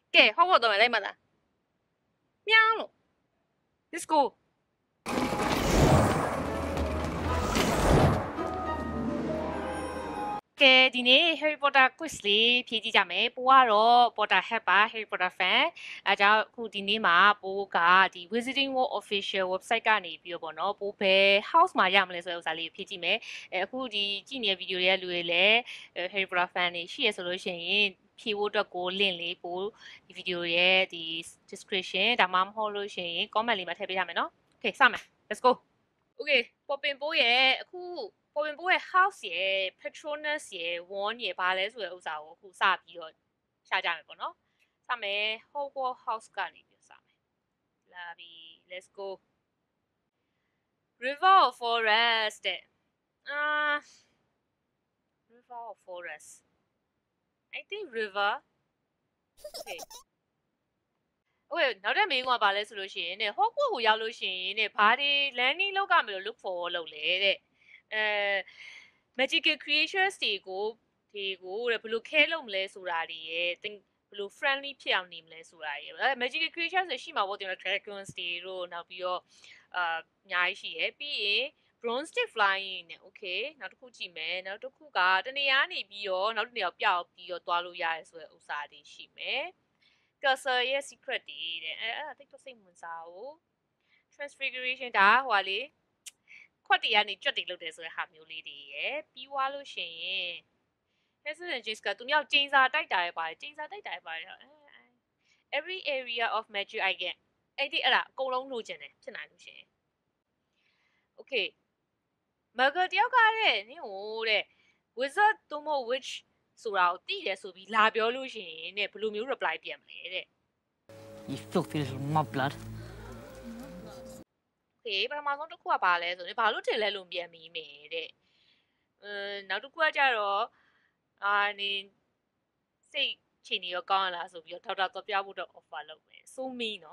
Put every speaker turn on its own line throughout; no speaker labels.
给好我都没来嘛的，喵了，Let's go。ကဲဒီနေ့ Harry Potter quiz လေးဖြည့်ကြည့်ကြမယ်။ပိုကတော့ Potter Head ပါ Harry Potter fan ။အဲကြောင့်အခုဒီနေ့မှာပိုကဒီ Wizarding World Official website ကနေပြီးတော့ပေါ့နော်။ပိုဘယ် house မှာရမလဲဆိုတဲ့ဥစ္စာလေးဖြည့်ကြည့်မယ်။အခုဒီကြည့်နေတဲ့ဗီဒီယိုတွေကလူတွေလည်း Harry Potter fan တွေရှိရဆိုလို့ရှိရင်ဖြည့်ဖို့အတွက်ကို link လေးပိုဒီဗီဒီယိုရဲ့ဒီ description ဒါမှမဟုတ်လို့ရှိရင် comment လေးမှာထည့်ပေးထားမယ်နော်။ Okay စမယ် Let's go Okay ပေါ်ပင်ပိုးရဲ့အခုပေါ်ပင်ပိုးရဲ့ house ရဲ့ Patronus ရဲ့ wand ရဲ့ဘာလဲဆိုတဲ့ဥစ္စာကိုအခုစပြီးတော့ရှာကြမယ်ပေါ့နော်စမယ် Hogwarts house ကနေပြီးစမယ်လာပြီ let's go River or Forest တဲ့River or Forest I think River Okay Okay နောက်တဲ့မေးခွန်းကဘာလဲဆိုလို့ရှိရင်တဲ့ Hogwarts ကိုရောက်လို့ရှိရင်တဲ့ဘာတွေ landing လောက်ကမလို့ look for လုပ်လဲတဲ့magical creatures တွေကိုတဲ့ဘယ်လို care လုပ်မလဲဆိုတာတွေရဲ့ဘယ်လို friendly ဖြစ်အောင်နေမလဲဆိုတာရဲ့magical creatures တွေရှိမှာပေါ့တင် dragons တွေတို့နောက်ပြီးတော့အများကြီးရှိရယ်ပြီးရင် broomstick flying နဲ့ okay နောက်တစ်ခုကြည့်မယ်နောက်တစ်ခုကတနေရာနေပြီးတော့နောက်တစ်နေရာပြောက်ပြီးတော့သွားလို့ရတယ်ဆိုတဲ့ဥစ္စာတွေရှိမယ် cursor ရဲ့ secret တွေတဲ့အဲ့ဒါတိတ်တော့စိတ်ဝင်စားဘူး transfiguration ဒါဟိုပါလေခွက်တွေကနေကြွက်တွေလုပ်တယ်ဆိုတဲ့ဟာမျိုးလေးတွေရယ်ပြီးွားလို့ရှိရင် President James ကသူမြောက်ကျင်းစာတိုက်တာရပါတယ်ကျင်းစာတိုက်တာရပါတယ် every area of magic I get အဲ့ဒါအကုန်လုံးလိုချင်တယ်ဖြစ်နိုင်လို့ရှိရင် Okay မဂတယောက်ကတဲ့နင်းဟိုတဲ့ wizard သို့မဟုတ် witch ဆိုတာကိုသိတယ်ဆိုပြီးလာပြောလို့ရှိရင်တဲ့ဘယ်လိုမျိုး reply ပြန်မလဲတဲ့
You filthy little mudblood
Okay ပထမဆုံးတစ်ခုကဘာလဲဆိုရင်ဘာလို့ထင်လဲလို့ပြန်ပြီးမယ်တဲ့နောက်တစ်ခုကကြတော့နေစိတ်ချီနေရောကောင်းလားဆိုပြီးတော့ဒေါက်တာတော့ပြဖို့တော့ offer လုပ်မယ်စိုးမီးနော်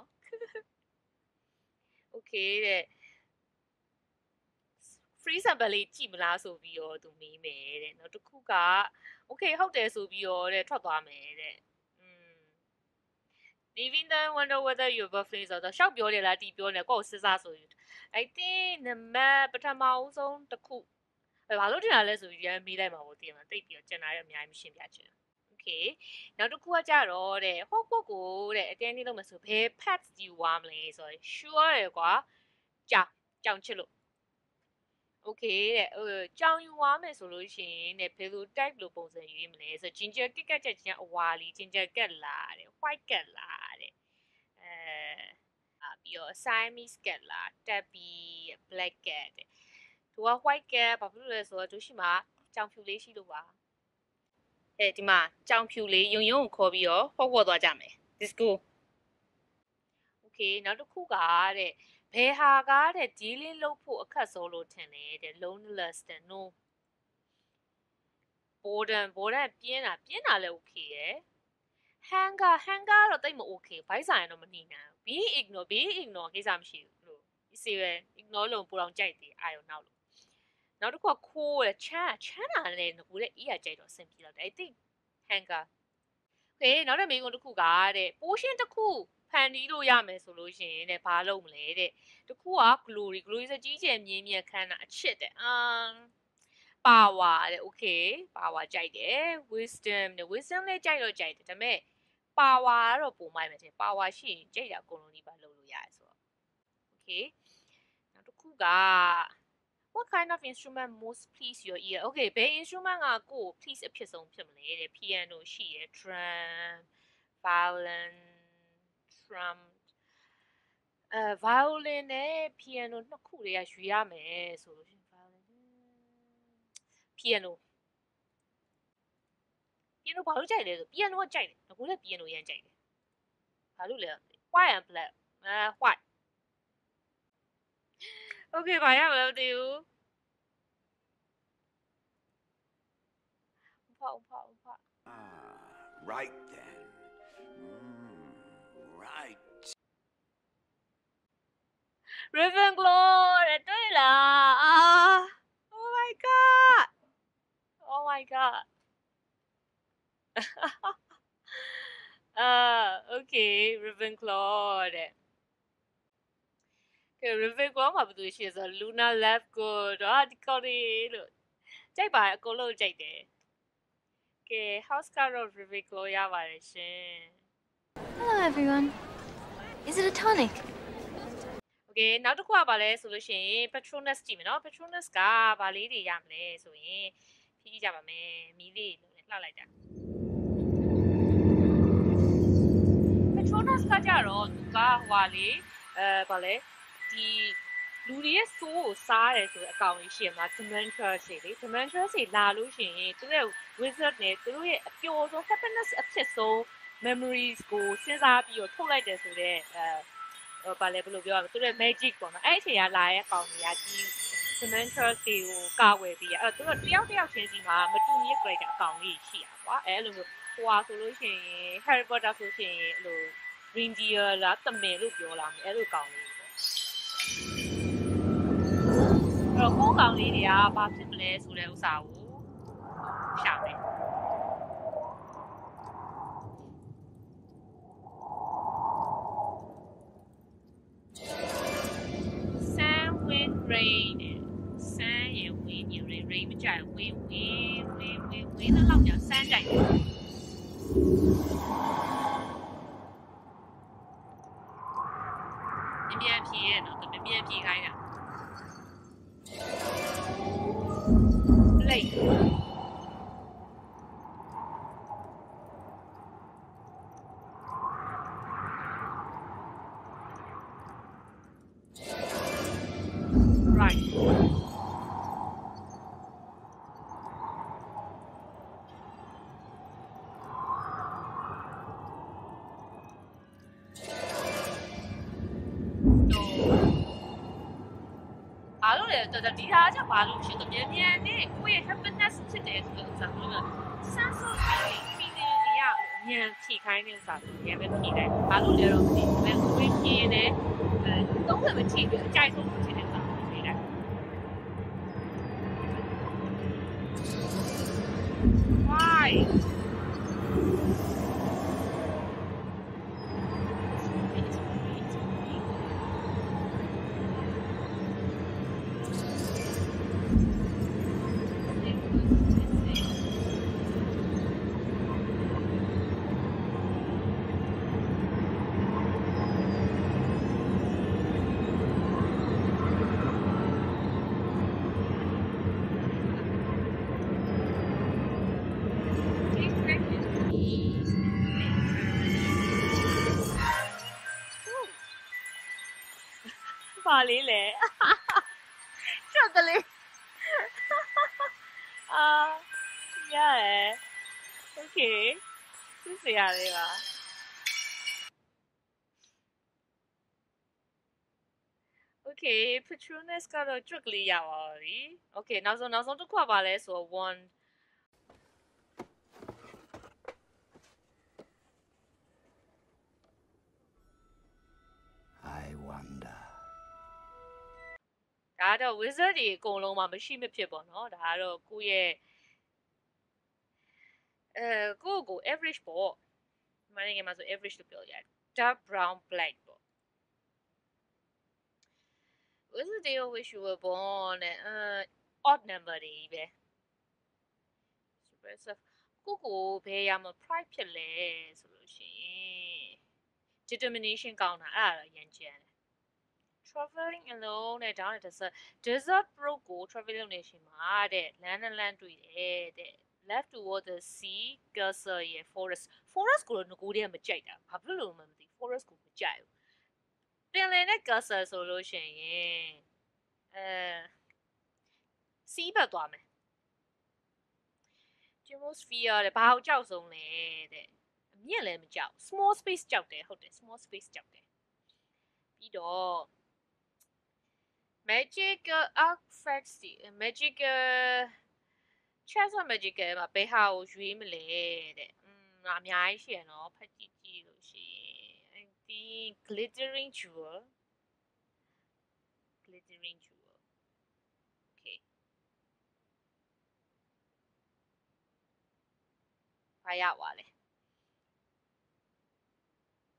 Okay တဲ့ free sample လေးကြည့်မလားဆိုပြီးတော့သူမေးမယ်တဲ့နောက်တစ်ခုက Okay ဟုတ်တယ်ဆိုပြီးတော့တဲ့ထွက်သွားမယ်တဲ့Leaving them wonder whether your birthday ဆိုတော့ရှောက်ပြောတယ်လားတီးပြောတယ်ကိုယ့်ကိုစစ်စားဆိုရင် I think နံပါတ်ပထမအဆုံးတစ်ခုဘာလို့တင်တာလဲဆိုပြီးရမ်းမေးလိုက်မှာပေါ့တင်မှာတိတ်ပြီးတော့ကျန်တာရအများကြီးမရှင်းပြချင် Okay နောက်တစ်ခုကကြတော့တဲ့ဟော့ကိုတဲ့အတင်းလေးလုပ်မယ်ဆိုဘယ် pets ယူွားမလဲဆိုတော့ sure ရယ်ကွာကြောင်ချစ်လို့ Okay တဲ့ကြောင်ယူွားမယ်ဆိုလို့ရှိရင်တဲ့ဘယ်လို type လို့ပုံစံရွေးမလဲဆို ginger cat ချက်ချင်းအဝါလီ ginger cat လားတဲ့ white cat လားတဲ့ပြီးတော့ Siamese cat လား tabby black cat တဲ့သူက white cat ဘာဖြစ်လို့လဲဆိုတော့သူရှိမှာကြောင်ဖြူလေးရှိလို့ပါဒီမှာကြောင်ဖြူလေးယုံကိုခေါ်ပြီးတော့ဟော့ဝေါ်သွားကြမယ် Let's go Okay နောက်တစ်ခုကတဲ့ဘယ်ဟာကတဲ့ dealing လုပ်ဖို့အခက်ဆုံးလို့ထင်လဲတဲ့ loneliness တဲ့ no boredom ပြင်းတာလည်း okay ရယ် hunger ကတော့တိတ်မ okay ဘိုက်ဆိုင်တော့မနှိနိုင်ဘူး being ignore ကိစ္စမရှိဘူးလို့ easy ပဲ ignore လို့ပိုတော့ကြိုက်တယ်အာရုံနောက်လို့နောက်တစ်ခုက cool တဲ့ချမ်းတာလည်းငကိုတဲ့အေးရကြိုက်တော့ဆင်ပြေတော့တယ် I think hunger Okay နောက်တဲ့မိကုန်းတစ်ခုကတဲ့ potion တစ်ခုဖန်တီးလို့ရမယ်ဆိုလို့ရှိရင်တဲ့ဘာလုပ်မလဲတဲ့တစ်ခုက glory စကြီးကျယ်မြင်းမြတ်ခမ်းတာအချစ်တဲ့power တဲ့ okay power ကြိုက်တယ် wisdom တဲ့ wisdom လည်းကြိုက်တော့ကြိုက်တယ်ဒါပေမဲ့ power ကတော့ပုံမိုက်မယ်တဲ့ power ရှိရင်ကြိတ်တာအကုန်လုံးဒီပါလုပ်လို့ရတယ်ဆိုတော့ okay နောက်တစ်ခုက What kind of instrument most please your ear? Okay ဘယ် instrument ကကိုယ် please အဖြစ်ဆုံးဖြစ်မလဲတဲ့ piano ရှိရယ် drum violin drum violin နဲ့ piano နှစ်ခုတည်းရွေးရမယ်ဆိုလို့ရှိရင် piano ဘာလို့ကြိုက်လဲဆို piano ကကြိုက်တယ်ငါကလည်း piano ရမ်းကြိုက်တယ်ဘာလို့လဲ white and black white Okay ဘာရမလဲမသိဘူး
Right then. Right.
Ravenclaw 对啦Oh my god Oh my god Okay Ravenclaw တဲ့ကဲ Ravenclaw မှာဘာလို့ရှိရဆို Luna Lovegood ဒီကော်လေးလို့ကြိုက်ပါတယ်အကုန်လုံးကြိုက်တယ်ကဲ House ကတော့ Ravenclaw ရပါတယ်ရှင်
Hello, everyone. Is it a tonic?
Okay နောက်တစ်ခုကဘာလဲဆိုလို့ရှိရင် Patronus ကြည့်မယ်နော် Patronus ကဘာလေးတွေရမလဲဆိုရင်ဖြည့်ကြပါမယ်မီးလေးလှောက်လိုက်တာ Patronus ကကြတော့သူကဟွာလေဘာလဲဒီလူတွေရဲ့စိုးကိုစားတယ်ဆိုတဲ့အကောင်ကြီးရှိရမှာ Dementors တွေလေ Dementors တွေလာလို့ရှိရင်သူရဲ့ wizard နဲ့သူတို့ရဲ့အပျော်ဆုံး happiness အဖြစ်ဆုံး memories ကိုစဉ်းစားပြီးတော့ထုတ်လိုက်တယ်ဆိုတဲ့ဘာလဲဘယ်လိုပြောရမလဲသူတို့ magic ပေါ့နော်အဲ့အချိန်ကလာရဲ့အကောင်ကြီးကဒီ Dementors တွေကိုကာဝယ်ပြီးအဲ့သူတို့တယောက်ချင်းစီမှာမတူညီတဲ့ character အကောင်ကြီးရှိရပါကွာအဲ့လိုမျိုးဟိုဟာဆိုလို့ရှိရင် Harry Potter ဆိုရှင်အဲ့လို Reindeer လားတမင်လို့ပြောလာမယ်အဲ့လိုကောင်လေးပေါ့အဲ့တော့ကိုကောင်လေးတွေကဘာဖြစ်မလဲဆိုတဲ့ဥစ္စာကိုရှာမယ် Sun wind rain ဆန်းရယ် wind ရယ် rain မကြိုက် wind လောက်ကြာဆန်းကြိုက်တယ်မြန်ဖြေရဲ့နော်သူမြန်ဖြေခိုင်းတာ Lake rightဘာလို့လဲတော်ဒီဟာကြောင့်ဘာလို့ဖြစ်တော့မြန်နဲ့ကိုယ့်ရဲ့ happiness ဖြစ်တယ်ဆိုတဲ့ဥစ္စာဘယ်လိုလဲ sense of feeling တွေကမြန်ဖြေခိုင်းတဲ့ဥစ္စာဆိုမြန်ပဲဖြေတယ်ဘာလို့လဲတော့မသိဘူးဘယ်ကိုယ်ဖြေနေတော့လည်းမဖြေဘူးအကြိုက်ဆုံးဖြေတယ်ဥစ္စာဖြေတယ် whyပါလေးလေချက်ကလေးရတယ် okay သူစရာလေးပါ okay Patronus ကတော့ trick လေးရပါပြီ okay နောက်ဆုံးတစ်ခုကပါလဲဆိုတော့ one
I wonder
ဒါကတော့ wizard တွေအကုန်လုံးမှာမရှိမဖြစ်ပေါ့နော်ဒါကတော့ကိုယ့်ရဲ့ကိုယ့်ကို average ပေါ့ဒီမှာငယ်မှာဆို average လို့ပြောရတယ် dark brown black ပေါ့ wizard တွေ wish you were born odd number တွေပဲ super ကိုဘယ်ရမှာ pride ဖြစ်လဲဆိုလို့ရှိရင် determination ကောင်းတာအဲ့ဒါတော့ရန်ကြမ်းတယ် traveling alone နဲ့ down တဲ့ desert road ကို travel လုပ်နေရှင်မှာတဲ့လမ်းတွေ့တယ်တဲ့ left toward the sea cursor ရဲ့ forest ကိုတော့ငကိုတည်းကမကြိုက်တာဘာဖြစ်လို့မှမသိ forest ကိုမကြိုက်ဘူးပင်လယ်နဲ့ cursor ဆိုလို့ရှိရင် sea ဘက်သွားမယ် geosphere တဲ့ဘာကိုကြောက်ဆုံးလဲတဲ့အမြင့်လည်းမကြောက် small space ကြောက်တယ်ဟုတ်တယ် small space ကြောက်တယ်ပြီးတော့ magical artifacts magical chance of magical မှာဘယ်ဟာကိုရွေးမလဲတဲ့အများကြီးရှိရနော်ဖတ်ကြည့်လို့ရှိရင် I think glittering jewel okay ဘာရပါလဲ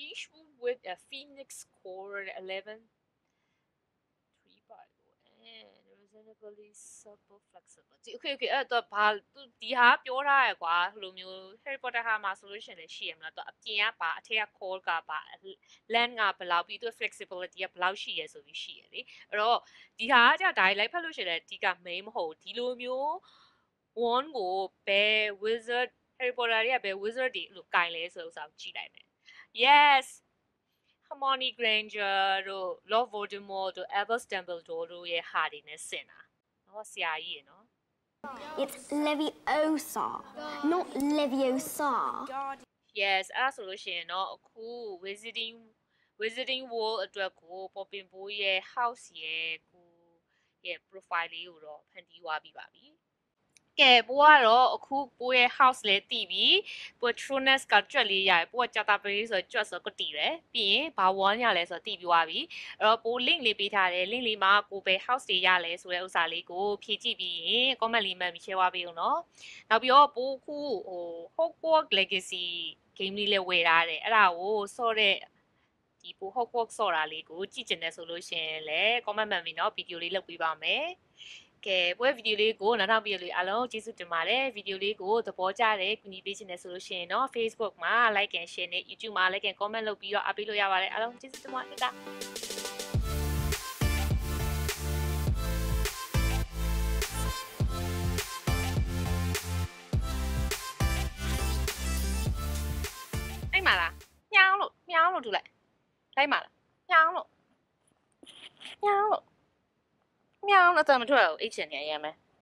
beige wool with a phoenix core 11 3 by and reasonably supple flexible okay အဲ့တော့ဘာဒီဟာပြောထားရကွာဟိုလိုမျိုး Harry Potter ဟာမှာဆိုလို့ရှိရင်လည်းရှိရမလားတော့အပြင်ကပါအထက်က core ကပါ land ကဘယ်လောက်ပြီးသူ flexibility ကဘယ်လောက်ရှိရဆိုပြီးရှိရလေအဲ့တော့ဒီဟာကကြာဒါလိုက်ဖတ်လို့ရှိရင်ဒီက main မဟုတ်ဒီလိုမျိုး one ကိုဘယ် wizard Harry Potter တွေကဘယ် wizard တွေလို့ကင်လဲဆိုဥစားကြည့်လိုက်မယ် yes Hermione Granger တို့ Lord Voldemort တို့ Albus Dumbledore တို့ရဲ့ဟာတွေနဲ့ဆင်တာနော်ဆရာကြီးရယ်နော်
It's Leviosa, not Leviosa.
yes အဲ့ဆိုလို့ရှိရင်တော့အခု Wizarding World အတွက်ကို Poppin ဘိုးရဲ့ house ရဲ့ကိုရဲ့ profile လေးကိုတော့ဖန်တီးသွားပြီးပါပြီကဲဘိုးကတော့အခုဘိုးရဲ့ house လေးတည်ပြီးဘိုး Patronus ကကြွက်လေးရတယ်ဘိုးကကြာတာပလေးဆိုကြွက်ဆိုကတည်တယ်ပြီးရင်ဘာဝန်းရလဲဆိုတော့တည်ပြီးသွားပြီအဲ့တော့ဘိုး link လေးပေးထားတယ် link လေးမှာကိုပဲ house တွေရလဲဆိုတဲ့ဥစ္စာလေးကိုဖြည့်ကြည့်ပြီးရင် comment လေးမှတ်ပြီး share သွားပေးဦးနော်နောက်ပြီးတော့ဘိုးခုဟို Hogwarts Legacy game လေးလည်းဝယ်ထားတယ်အဲ့ဒါကိုဆော့တဲ့ဒီဘိုး Hogwarts ဆော့တာလေးကိုကြည့်ကျင်တယ်ဆိုလို့ရှင်လဲ comment မှတ်ပြီးနော်ဗီဒီယိုလေးလုပ်ပေးပါမယ်ကဲပွဲဗီဒီယိုလေးကိုနောက်ထောင်ပြီးလို့အားလုံးကျေးဇူးတင်ပါတယ်ဗီဒီယိုလေးကိုသဘောကျတယ်ကူညီပေးချင်တယ်ဆိုလို့ရှိရင်တော့ Facebook မှာ like and share နဲ့ YouTube မှာ like and comment လုပ်ပြီးတော့အားပေးလို့ရပါတယ်အားလုံးကျေးဇူးတင်ပါတယ်တာအဲ့မှာလားမြောင်းလို့ထူလိုက်လိုက်မှာလားမြောင်းလို့အတမထွက်ဘူးအိတ်ချင်နေရမ်းမယ်